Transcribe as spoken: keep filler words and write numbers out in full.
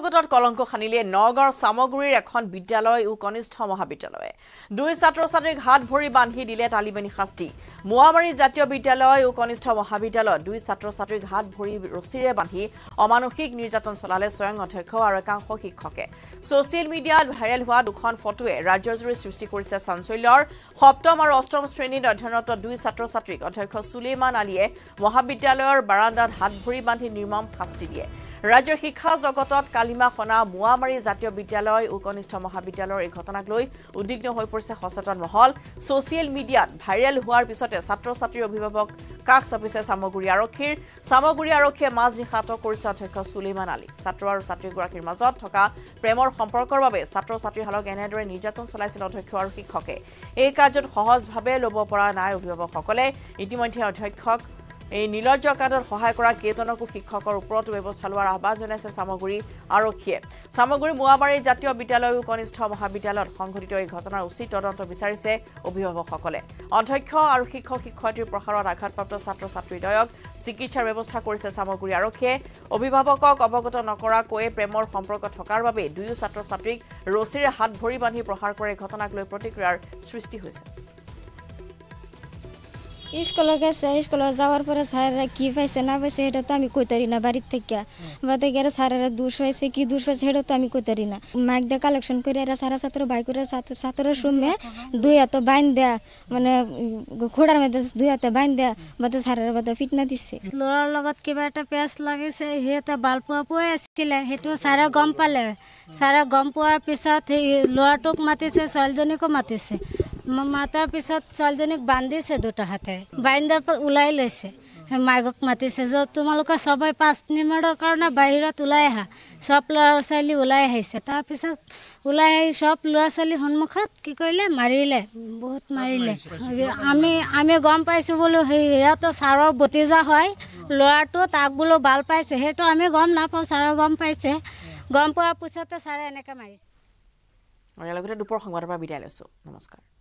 জগতত কলংক খানিলে নগাঁৱৰ সামগুৰিৰ এখন বিদ্যালয় ও কনিষ্ঠ মহাবিদ্যালয়ে দুই ছাত্ৰ ছাত্ৰীক হাত ভৰি বান্ধি দিলে তালিবানী শাস্তি মুৱামাৰী জাতীয় বিদ্যালয় ও কনিষ্ঠ মহাবিদ্যালয়ত দুই ছাত্ৰ ছাত্ৰীক হাত ভৰি ৰছিৰে বান্ধি অমানসিক নিৰ্যাতন চলালে স্বয়ং অধ্যক্ষ আৰু একাংশ শিক্ষকে সোশ্যাল মিডিয়াত ভাইৰেল হোৱা দুখন ফটোৱে ৰাজ্যজুৰি সৃষ্টি কৰিছে চাঞ্চল্যৰ সপ্তম আৰু অষ্টম শ্ৰেণীত অধ্যয়নৰত দুই ছাত্ৰ ছাত্ৰীক অধ্যক্ষ সুলেমান আলীয়ে মহাবিদ্যালয়ৰ বাৰান্দাত হাত ভৰি বান্ধি নিৰ্মম শাস্তি দিয়ে ৰাজ্যৰ শিক্ষা জগতত কালিমা খনা মুৱামাৰী জাতীয় বিদ্যালয় ও কনিষ্ঠ মহাবিদ্যালয়ৰ এই ঘটনাক লৈ উদ্বিগ্ন হৈ পৰিছে সচেতন মহল সোশ্যাল মিডিয়াত ভাইৰেল হোৱাৰ পিছতে ছাত্ৰ ছাত্ৰীৰ অভিভাৱক কাক চাপিছে সামগুৰি আৰক্ষীৰ সামগুৰি আৰক্ষীয়ে মাজনিশা আটক কৰিছে অধ্যক্ষ সুলেমান আলী ছাত্ৰ আৰু ছাত্ৰীগৰাকীৰ মাজত থকা প্ৰেমৰ সম্পৰ্কৰ বাবে ছাত্ৰ ছাত্ৰীহালক এনেদৰে নিৰ্যাতন চলাইছিল অধ্যক্ষ আৰু শিক্ষকে এই কাৰ্যত সহজভাৱে ল'ব পৰা নাই অভিভাৱকসকলে ইতিমধ্যে অধ্যক্ষক এই নিলজ্জ কাণ্ডত সহায় কৰা কেজনকো শিক্ষকৰ ওপৰত ব্যৱস্থা লোৱাৰ আহ্বান জনাইছে সামগুৰি আৰক্ষীয়ে সামগুৰি মুৱামাৰী জাতীয় বিদ্যালয় ও কনিষ্ঠ মহাবিদ্যালয়ত সংঘটিত এই ঘটনাৰ উচিত তদন্ত বিচাৰিছে অভিভাৱকসকলে অধ্যক্ষ আৰু শিক্ষক শিক্ষয়িত্ৰীৰ প্ৰসাৰত আঘাতপ্ৰাপ্ত ছাত্ৰ ছাত্ৰীদ্বয়ক চিকিৎসাৰ ব্যৱস্থা কৰিছে সামগুৰি আৰক্ষীয়ে অভিভাৱকক অৱগত নকৰাকৈ প্ৰেমৰ সম্পৰ্ক থকাৰ বাবে দুয়ো ছাত্ৰ ছাত্ৰীক ৰছিৰে হাত ভৰি বান্ধি প্ৰহাৰ কৰে ঘটনাক লৈ প্ৰতিক্ৰিয়াৰ সৃষ্টি হৈছে স্কুলে গেছে স্কুলে যাওয়ার পরে স্যাররা কি পাইছে না পাইছে এটা তো আমি কইতারি না বাড়ির থেকে বাদে গেলে স্যারেরা দুষ হয়েছে কি দুষ হয়েছে সেটা তো আমি কইতারি না মাইক দিয়ে কালেকশন করে এরা সারা ছাত্র বাই করে ছাত্রের সময় দুই হাতে বাইন দেয়া মানে খোড়ার মধ্যে দুই হাতে বাইন দেয়া বাদে স্যারেরা বাদে ফিটনা দিচ্ছে ল'ৰাৰ লগত কিবা এটা পেচ লাগিছে সিহঁতে বাল পোৱা পোৱাই আছিলে সেইটো ছাৰে গম পালে ছাৰে গম পোৱাৰ পিছত সেই ল'ৰাটোক মাতিছে ছোৱালীজনীকো মাতিছে মাতাৰ পিছত ছোৱালীজনীক বান্ধিছে দুটা হাতে বাইন্দাৰ পৰা ওলাই লৈছে মাইকক মাতিছে যে তোমালোকে সবাই পাঁচ মিনিটৰ কাৰণে বাহিৰত ওলাই আহা সব ল'ৰা ছোৱালী ওলাই আহিছে তাৰপিছত ওলাই আহি সব ল'ৰা ছোৱালী সন্মুখত কি কৰিলে মাৰিলে বহুত মাৰিলে আমি আমি গম পাইছোঁ বোলো সেই ইয়াতো ছাৰৰ ভতিজা হয় ল'ৰাটো তাক বোলো ভাল পাইছে সেইটো আমি গম নাপাওঁ ছাৰে গম পাইছে গম পোৱাৰ পিছতে ছাৰে এনেকৈ মাৰিছে আৰু লগতে দুপৰ সংবাদৰ পৰা বিদায় লৈছোঁ নমস্কাৰ।